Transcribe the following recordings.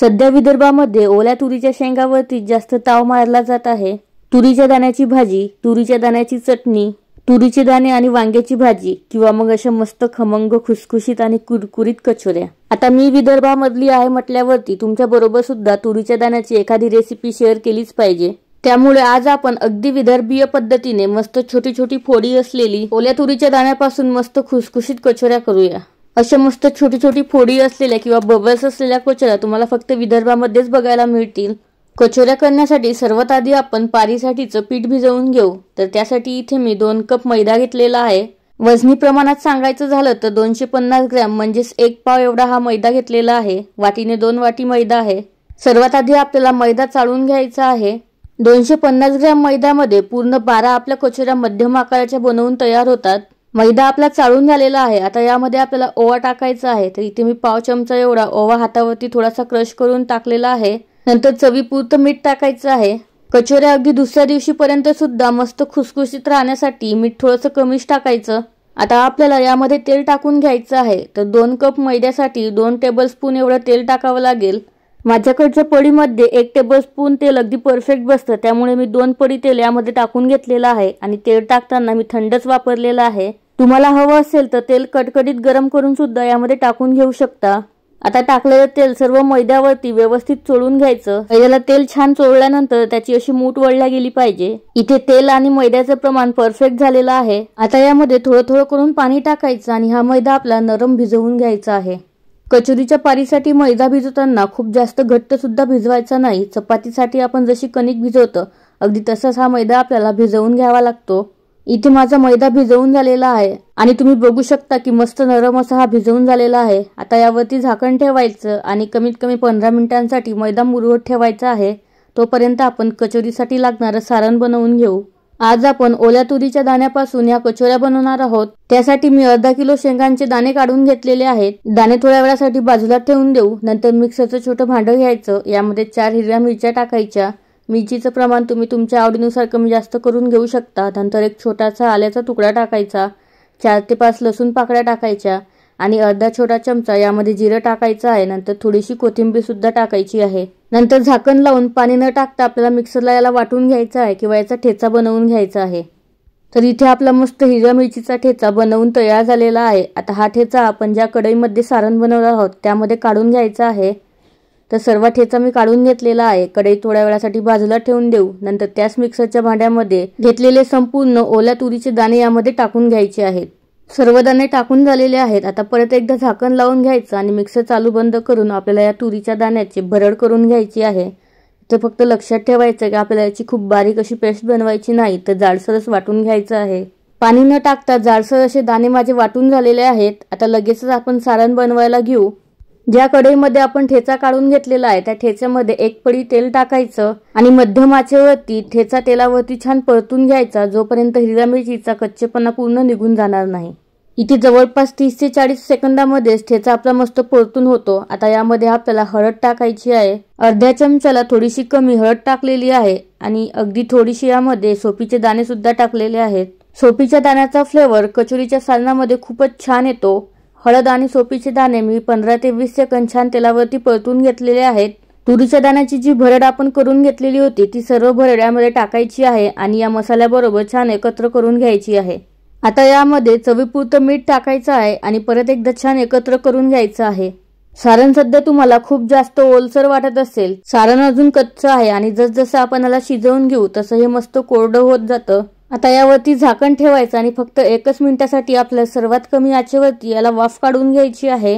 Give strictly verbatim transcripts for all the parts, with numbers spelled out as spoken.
सध्या विदर्भामध्ये ओल्या तुरीच्या शेंगावरती जास्त ताव मारला जात आहे। तुरीच्या दाण्याची भाजी, तुरीच्या दाण्याची चटणी, तुरीचे दाणे आणि वांग्याची भाजी किंवा मग अशा मस्त खमंग खुसखुशीत आणि कुरकुरीत कचोऱ्या। आता मी विदर्भामधली आहे म्हटल्यावरती तुमच्या बरोबर सुद्धा तुरीच्या दाण्याची एखादी रेसिपी शेअर केलीच पाहिजे। त्यामुळे आज आपण अगदी विदर्भीय पद्धतीने मस्त छोटी छोटी फोडी असलेली ओल्या तुरीच्या दाण्यापासून मस्त खुसखुशीत कचोऱ्या करूया। अशा मस्त छोटी छोटी फोडी असलेल्या किंवा बबल्स असलेल्या कचोऱ्या तुम्हाला फक्त विदर्भामध्येच बघायला मिळतील। कचोऱ्या करण्यासाठी सर्वात आधी आपण पारीसाठीचं पीठ भिजवून घेऊ। तर त्यासाठी इथे मी दोन कप मैदा घेतलेला आहे। वजनी प्रमाणात सांगायचं झालं तर दोनशे पन्नास ग्रॅम म्हणजेच एक पाव एवढा हा मैदा घेतलेला आहे। वाटीने दोन वाटी मैदा आहे। सर्वात आधी आपल्याला मैदा चाळून घ्यायचा आहे। दोनशे पन्नास ग्रॅम मैद्यामध्ये पूर्ण बारा आपल्या कचोऱ्या मध्यम आकाराच्या बनवून तयार होतात। मैदा आपला चाळून झालेला आहे। आता यामध्ये आपल्याला ओवा टाकायचा आहे। तर इथे मी पाव चमचा एवढा ओवा हातावरती थोडासा क्रश करून टाकलेला आहे। नंतर चवीपुरतं मीठ टाकायचं आहे। कचोऱ्या अगदी दुसऱ्या दिवशी पर्यंत सुद्धा मस्त खुसखुशीत राहण्यासाठी मीठ थोडंसं कमीच टाकायचं। आता आपल्याला यामध्ये तेल टाकून घ्यायचं आहे। तर दोन कप मैद्यासाठी दोन टेबलस्पून एवढं तेल टाकावं लागेल। माझ्याकडच्या पडीमध्ये एक टेबलस्पून तेल अगदी परफेक्ट बसतं, त्यामुळे मी दोन पडी तेल यामध्ये टाकून घेतलेलं आहे आणि तेल टाकताना मी थंडच वापरलेलं आहे। तुम्हाला हवं असेल तर तेल कडकडीत गरम करून सुद्धा यामध्ये टाकून घेऊ शकता। आता टाकलेलं तेल सर्व मैद्यावरती व्यवस्थित चोळून घ्यायचं। मैद्याला तेल छान चोळल्यानंतर त्याची अशी मूठ वळल्या गेली पाहिजे। इथे तेल आणि मैद्याचं प्रमाण परफेक्ट झालेलं आहे। आता यामध्ये थोडं थोडं करून पाणी टाकायचं आणि हा मैदा आपला नरम भिजवून घ्यायचा आहे। कचोरीच्या पारीसाठी मैदा भिजवताना खूप जास्त घट्ट सुद्धा भिजवायचा नाही। चपातीसाठी आपण जशी कणिक भिजवतो अगदी तसाच हा मैदा आपल्याला भिजवून घ्यावा लागतो। इथे माझा मैदा भिजवून झालेला आहे आणि तुम्ही बघू शकता की मस्त नरम असा हा भिजवून झालेला आहे। आता यावरती झाकण ठेवायचं आणि कमीत कमी पंधरा मिनिटांसाठी मैदा मुरवत ठेवायचा आहे। तोपर्यंत आपण कचोरीसाठी लागणारं सारण बनवून घेऊ। आज आपण ओल्या तुरीच्या दाण्यापासून या कचोऱ्या बनवणार आहोत। त्यासाठी मी अर्धा किलो शेंगांचे दाणे काढून घेतलेले आहेत। दाणे थोड्या वेळासाठी बाजूला ठेवून देऊ। नंतर मिक्सरचं छोटं भांडं घ्यायचं। यामध्ये चार हिरव्या मिरच्या टाकायच्या। मिरचीचं प्रमाण तुम्ही तुमच्या आवडीनुसार कमी जास्त करून घेऊ शकता। नंतर एक छोटासा आल्याचा तुकडा टाकायचा, चार ते पाच लसूण पाकळ्या टाकायच्या आणि अर्धा छोटा चमचा यामध्ये जिरं टाकायचं आहे। नंतर थोडीशी कोथिंबीर सुद्धा टाकायची आहे। नंतर झाकण लावून पाणी न टाकता आपल्याला मिक्सरला याला वाटून घ्यायचा आहे किंवा याचा ठेचा बनवून घ्यायचा आहे। तर इथे आपला मस्त हिरव्या मिरचीचा ठेचा बनवून तयार झालेला आहे। आता हा ठेचा आपण ज्या कढईमध्ये सारण बनवणार आहोत त्यामध्ये काढून घ्यायचा आहे। तर सर्व ठेचा मी काढून घेतलेला आहे। कढई थोड्या वेळासाठी बाजूला ठेवून देऊ। नंतर त्याच मिक्सरच्या भांड्यामध्ये घेतलेले संपूर्ण ओल्या तुरीचे दाणे यामध्ये टाकून घ्यायचे आहेत। सर्व दाणे टाकून झालेले आहेत। आता परत एकदा झाकण लावून घ्यायचं आणि मिक्सर चालू बंद करून आपल्याला या तुरीच्या दाण्याची भरड करून घ्यायची आहे। तर फक्त लक्षात ठेवायचं की आपल्याला याची खूप बारीक अशी पेस्ट बनवायची नाही, तर जाडसरच वाटून घ्यायचं आहे। पाणी न टाकता जाडसर असे दाणे माझे वाटून झालेले आहेत। आता लगेचच आपण सारण बनवायला घेऊ। ज्या कढईमध्ये आपण ठेचा काढून घेतलेला आहे त्या ठेच्यामध्ये एक पडी तेल टाकायचं आणि मध्यम आचेवरती ठेचा तेलावरती छान परतून घ्यायचा, जोपर्यंत हिरव्या मिरचीचा कच्चेपणा पूर्ण निघून जाणार नाही। इथे जवळपास तीस ते चाळीस सेकंदामध्येच ठेचा आपला मस्त परतून होतो। आता यामध्ये आपल्याला हळद टाकायची आहे। अर्ध्या चमच्याला थोडीशी कमी हळद टाकलेली आहे आणि अगदी थोडीशी यामध्ये सोपीचे दाणे सुद्धा टाकलेले आहेत। सोपीच्या दाण्याचा फ्लेवर कचोरीच्या सारणामध्ये खूपच छान येतो। हळद आणि सोपीचे दाणे मी पंधरा ते वीस सेकंद छान तेलावरती परतून घेतलेले आहेत। तुरीच्या दाण्याची जी भरड आपण करून घेतलेली होती ती सर्व भरड यामध्ये टाकायची आहे आणि या मसाल्याबरोबर छान एकत्र करून घ्यायची आहे। आता यामध्ये चवीपुरतं मीठ टाकायचं आहे आणि परत एकदा छान एकत्र करून घ्यायचं आहे। सारण सध्या तुम्हाला खूप जास्त ओलसर वाटत असेल, सारण अजून कच्चं आहे आणि जसजसं आपण याला शिजवून घेऊ तसं हे मस्त कोरडं होत जातं। आता यावरती झाकण ठेवायचं आणि फक्त एकच मिनिटासाठी आपल्याला सर्वात कमी आचेवरती याला वाफ काढून घ्यायची आहे।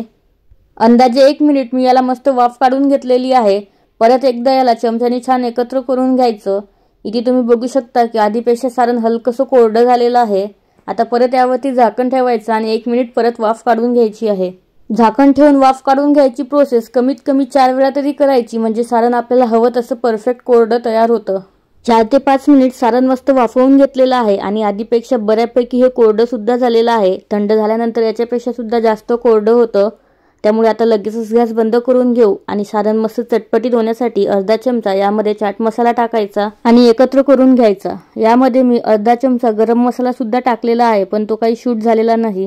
अंदाजे एक मिनिट मी याला मस्त वाफ काढून घेतलेली आहे। परत एकदा याला चमच्याने छान एकत्र करून घ्यायचं। इथे तुम्ही बघू शकता की आधीपेक्षा सारण हलकसं कोरडं झालेलं आहे। आता परत यावरती झाकण ठेवायचं आणि एक मिनिट परत वाफ काढून घ्यायची आहे। झाकण ठेवून वाफ काढून घ्यायची प्रोसेस कमीत कमी चार वेळा तरी करायची, म्हणजे सारण आपल्याला हवं तसं परफेक्ट कोरडं तयार होतं। चार ते पाच मिनिट सारण मस्त वाफवून घेतलेलं आहे आणि आधीपेक्षा बऱ्यापैकी हे कोरडं सुद्धा झालेलं आहे। थंड झाल्यानंतर याच्यापेक्षा सुद्धा जास्त कोरडं होतं। त्यामुळे आता लगेचच गॅस बंद करून घेऊ आणि सारण मस्त चटपटीत होण्यासाठी अर्धा चमचा यामध्ये चाट मसाला टाकायचा आणि एकत्र करून घ्यायचा। यामध्ये मी अर्धा चमचा गरम मसाला सुद्धा टाकलेला आहे, पण तो काही शूट झालेला नाही।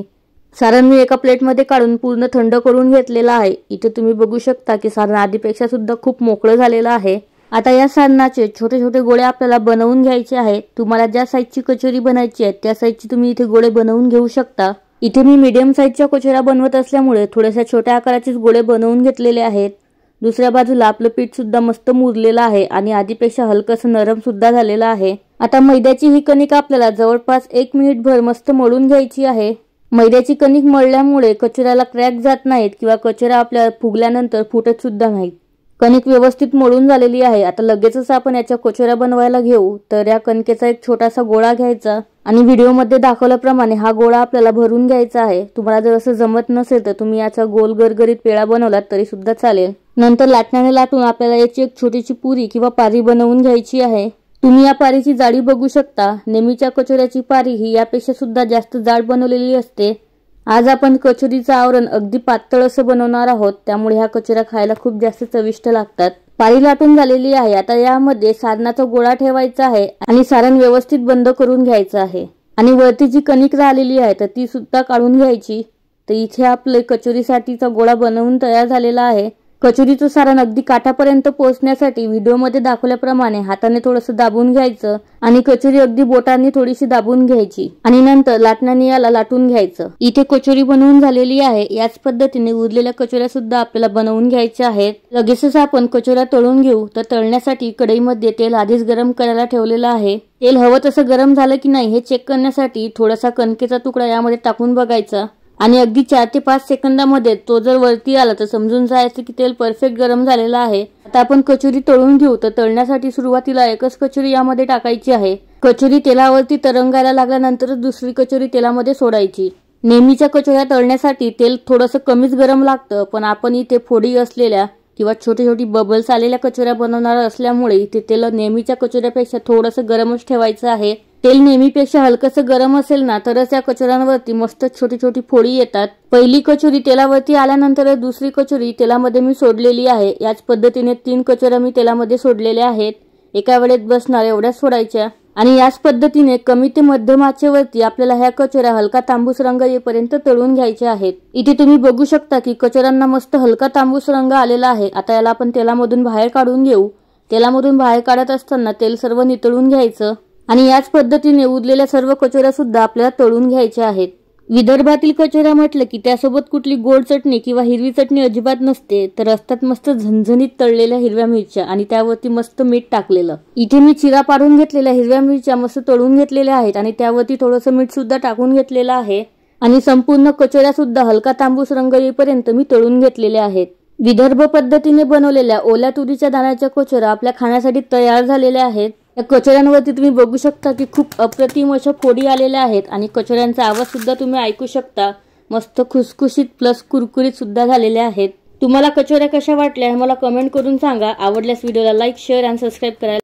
सारण मी एका प्लेटमध्ये काढून पूर्ण थंड करून घेतलेला आहे। इथे तुम्ही बघू शकता की सारण आधीपेक्षा सुद्धा खूप मोकळं झालेलं आहे। आता या सारणाचे छोटे छोटे गोळे आपल्याला बनवून घ्यायचे आहेत। तुम्हाला ज्या साईजची कचोरी बनायची आहे त्या साईजची तुम्ही इथे गोळे बनवून घेऊ शकता। इथे मी मीडियम साईजच्या कचोऱ्या बनवत असल्यामुळे थोड्याशा छोट्या आकाराचेच गोळे बनवून घेतलेले आहेत। दुसऱ्या बाजूला आपलं पीठ सुद्धा मस्त मुरलेलं आहे आणि आधीपेक्षा हलकंसं नरम सुद्धा झालेलं आहे। आता मैद्याची ही कणिक आपल्याला जवळपास एक मिनिट भर मस्त मळून घ्यायची आहे। मैद्याची कणिक मळल्यामुळे कचोऱ्याला क्रॅक जात नाहीत किंवा कचोऱ्या आपल्या फुगल्यानंतर फुटत सुद्धा नाहीत। कणिक व्यवस्थित मळून झालेली आहे। आता लगेचच आपण याच्या कचोऱ्या बनवायला घेऊ। तर या कणकेचा एक छोटासा गोळा घ्यायचा आणि व्हिडिओमध्ये दाखवल्याप्रमाणे हा गोळा आपल्याला भरून घ्यायचा आहे। तुम्हाला जर असं जमत नसेल तर तुम्ही याचा गोल गरगरीत पेढा बनवलात तरी सुद्धा चालेल। नंतर लाटण्याने लाटून आपल्याला याची एक छोटीशी पुरी किंवा पारी बनवून घ्यायची आहे। तुम्ही या पारीची जाडी बघू शकता। नेहमीच्या कचोऱ्याची पारी ही यापेक्षा सुद्धा जास्त जाड बनवलेली असते। आज आपण कचोरीचं आवरण अगदी पातळ असं बनवणार आहोत, त्यामुळे ह्या कचोऱ्या खायला खूप जास्त चविष्ट लागतात। पारी लाटून झालेली आहे। आता यामध्ये सारणाचा गोळा ठेवायचा आहे आणि सारण व्यवस्थित बंद करून घ्यायचं आहे आणि वरती जी कणिक राहिलेली आहे तर ती सुद्धा काढून घ्यायची। तर इथे आपले कचोरीसाठीचा गोळा बनवून तयार झालेला आहे। कचोरीचं सारण अगदी काठापर्यंत पोहोचण्यासाठी व्हिडिओमध्ये दाखवल्याप्रमाणे हाताने थोडंसं दाबून घ्यायचं आणि कचोरी अगदी बोटांनी थोडीशी दाबून घ्यायची आणि नंतर लाटण्याने याला लाटून घ्यायचं। इथे कचोरी बनवून झालेली आहे। याच पद्धतीने उरलेल्या कचोऱ्या सुद्धा आपल्याला बनवून घ्यायच्या आहेत। लगेचच आपण कचोऱ्या तळून घेऊ। तर तळण्यासाठी कढईमध्ये तेल आधीच गरम करायला ठेवलेलं आहे। तेल हवं तसं गरम झालं की नाही हे चेक करण्यासाठी थोडासा कणकेचा तुकडा यामध्ये टाकून बघायचा आणि अगदी चार ते पाच सेकंदामध्ये तो जर वरती आला तर समजून जायचं की तेल परफेक्ट गरम झालेलं आहे। आता आपण कचोरी तळून घेऊ। तर तळण्यासाठी सुरुवातीला एकच कचोरी यामध्ये टाकायची आहे। कचोरी तेलावरती तरंगायला लागल्यानंतरच दुसरी कचोरी तेलामध्ये सोडायची। नेहमीच्या कचोऱ्या तळण्यासाठी तेल थोडंसं कमीच गरम लागतं, पण आपण इथे फोडी असलेल्या किंवा छोटी छोटी बबल्स आलेल्या कचोऱ्या बनवणार असल्यामुळे इथे तेल नेहमीच्या कचोऱ्यापेक्षा थोडंसं गरमच ठेवायचं आहे। तेल नेहमीपेक्षा हलकसं गरम असेल ना तरच या कचोऱ्यांवरती मस्त छोटी छोटी फोडी येतात। पहिली कचोरी तेलावरती आल्यानंतर दुसरी कचोरी तेलामध्ये मी सोडलेली आहे। याच पद्धतीने तीन कचोऱ्या मी तेलामध्ये सोडलेल्या आहेत। एका वेळेत बसणार एवढ्या सोडायच्या आणि याच पद्धतीने कमी ते मध्यम आचेवरती आपल्याला ह्या कचोऱ्या हलका तांबूस रंग येईपर्यंत तळून घ्यायच्या आहेत। इथे तुम्ही बघू शकता की कचोऱ्यांना मस्त हलका तांबूस रंग आलेला आहे। आता याला आपण तेलामधून बाहेर काढून घेऊ। तेलामधून बाहेर काढत असताना तेल सर्व नितळून घ्यायचं आणि याच पद्धतीने उरलेल्या सर्व कचोऱ्या सुद्धा आपल्याला तळून घ्यायच्या आहेत। विदर्भातील कचोऱ्या म्हटलं की त्यासोबत कुठली गोड चटणी किंवा हिरवी चटणी अजिबात नसते, तर असतात मस्त झणझणीत तळलेल्या हिरव्या मिरच्या आणि त्यावरती मस्त मीठ टाकलेलं। इथे मी चिरा पाडून घेतलेल्या हिरव्या मिरच्या मस्त तळून घेतलेल्या आहेत आणि त्यावरती थोडंसं मीठ सुद्धा टाकून घेतलेलं आहे आणि संपूर्ण कचोऱ्या सुद्धा हलका तांबूस रंग येईपर्यंत मी तळून घेतलेल्या आहेत। विदर्भ पद्धतीने बनवलेल्या ओल्या तुरीच्या दाण्याच्या कचोऱ्या आपल्या खाण्यासाठी तयार झालेल्या आहेत। या कचोऱ्यांवरती तुम्ही बघू शकता की खूप अप्रतिम अशा फोडी आलेल्या आहेत आणि कचोऱ्यांचा आवाज सुद्धा तुम्ही ऐकू शकता। मस्त खुसखुशीत प्लस कुरकुरीत सुद्धा झालेल्या आहेत। तुम्हाला कचोऱ्या कशा वाटल्या हे मला कमेंट करून सांगा। आवडल्यास व्हिडिओला लाईक, शेअर आणि सबस्क्राईब करा।